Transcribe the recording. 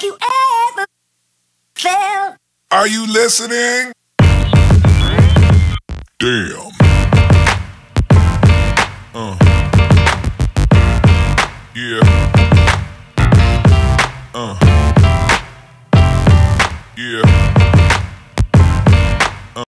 Have you ever felt? Are you listening? Damn. Yeah. Yeah.